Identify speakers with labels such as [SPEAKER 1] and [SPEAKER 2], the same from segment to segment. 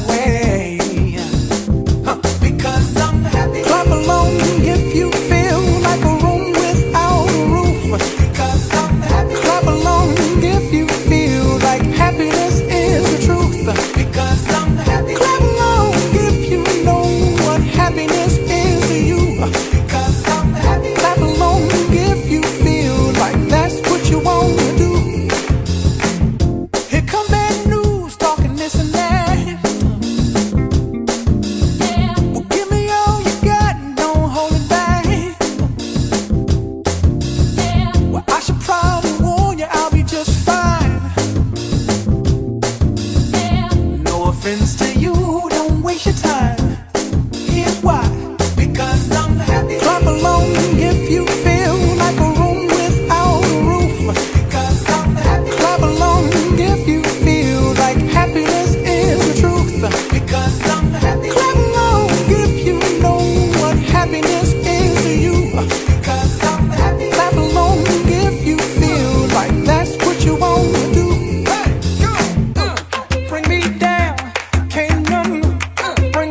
[SPEAKER 1] way. Because I'm happy. Clap along if you feel like a room without a roof. Because I'm happy. Clap along if you feel like happiness is the truth. Because I'm happy. Clap along if you know what happiness is to you. Because I'm happy. Clap along if you feel like that's what you want to do. Here come bad news talking this and that. Well, give me all you got and don't hold it back. Well, I should probably warn you, I'll be just fine. No offense to you, don't waste your time. Here's why. Because I'm happy. Clap along if you feel like a room without a roof. Because I'm happy. Clap along if you feel like happiness is the truth. Because I'm happy. Clap along if you know what happiness is to you. Because I'm happy. Clap along if you feel like that's what you want to do. Hey, go! Bring me down, can't none bring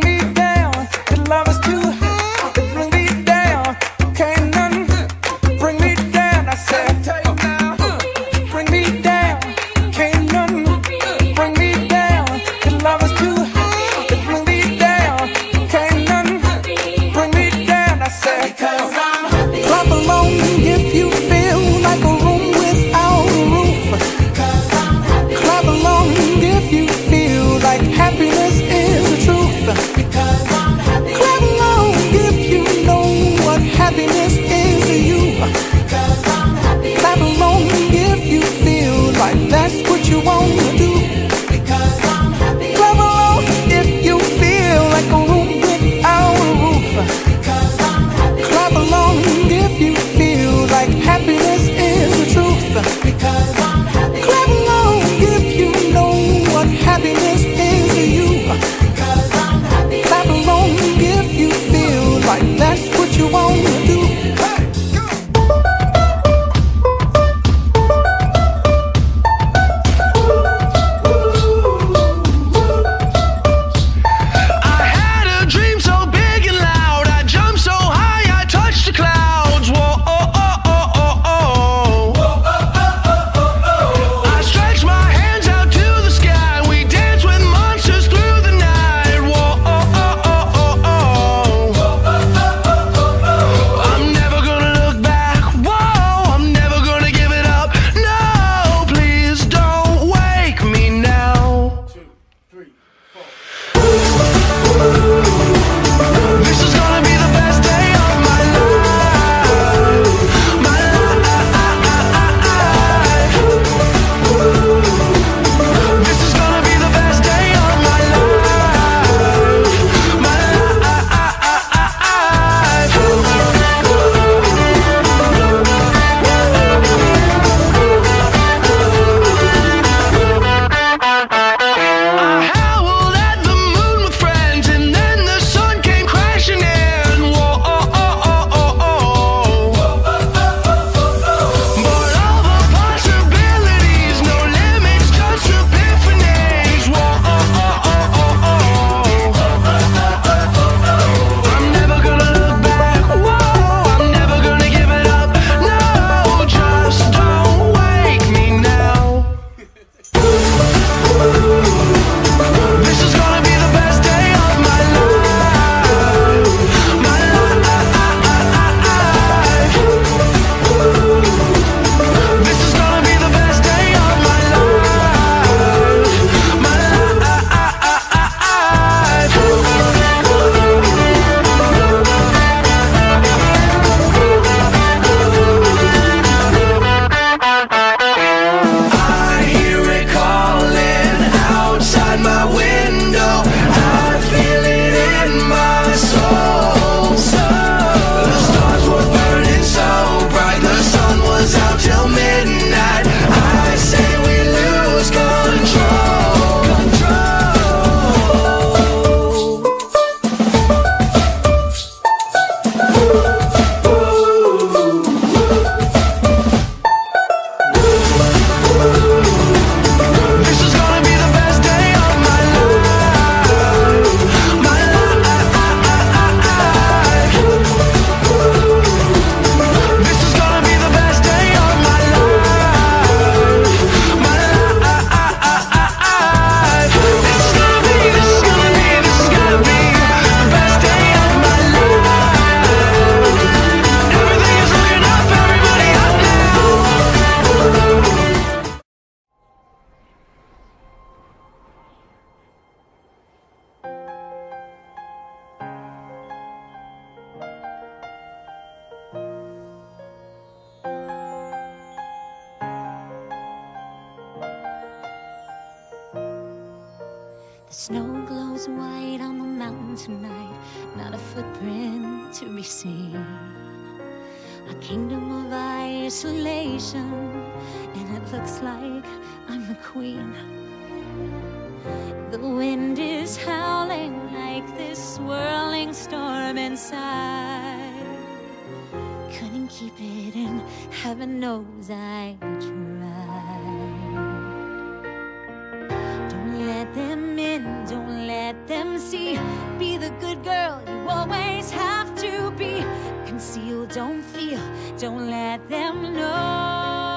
[SPEAKER 2] snow glows white on the mountain tonight, not a footprint to be seen. A kingdom of isolation, and it looks like I'm the queen. The wind is howling like this swirling storm inside. Couldn't keep it in, heaven knows I tried. Don't let them in, don't let them see. Be the good girl you always have to be. Conceal, don't feel, don't let them know.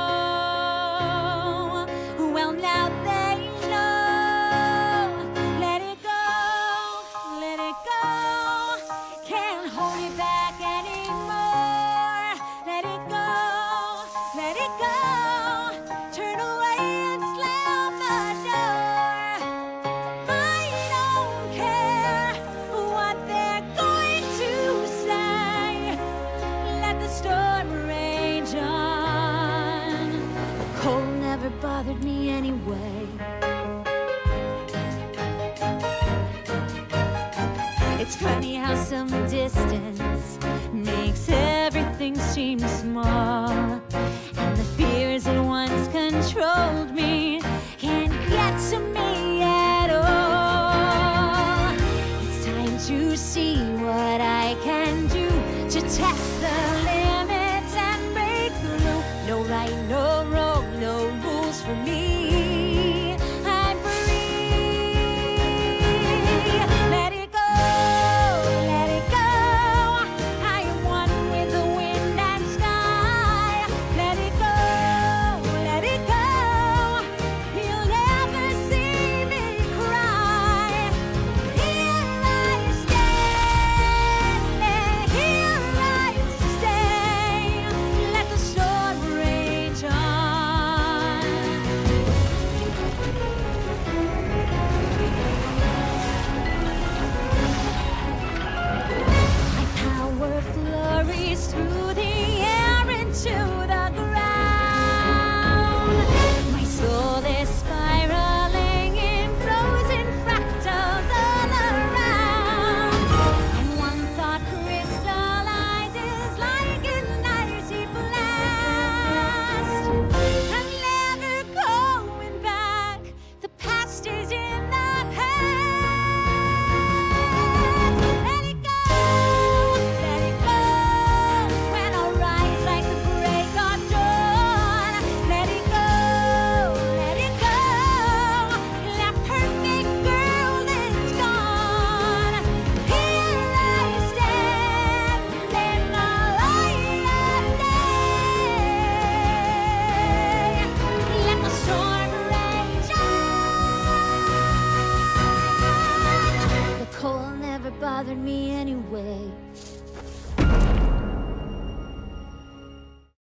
[SPEAKER 2] Well, now they know. Let it go, let it go. Can't hold it back anymore. Let it go, let it go. Turn away and slam the door. I don't care what they're going to say. Let the storm rage on. The cold never bothered me anyway. It's funny how some distance makes everything seem small, and the fears that once controlled me can't get to me at all. It's time to see what I can do to test the limits and break through. No right, no wrong, no rules for me. I'm free. Let it go, let it go. I am one with the wind and sky. Let it go, let it go. You'll never see me cry. Here I stand, here I stay. Let the storm rage on. My power flurries through the air into the ground. My soul is spiraling in frozen fractals all around. And one thought crystallizes like an icy blast. I'm never going back. The past is in the past. Let it go, let it go. When I rise like the break of dawn. Let it go, let it go. That perfect girl is gone. Here I stand in the light of day. Let the storm rage on. The cold never bothered me anyway.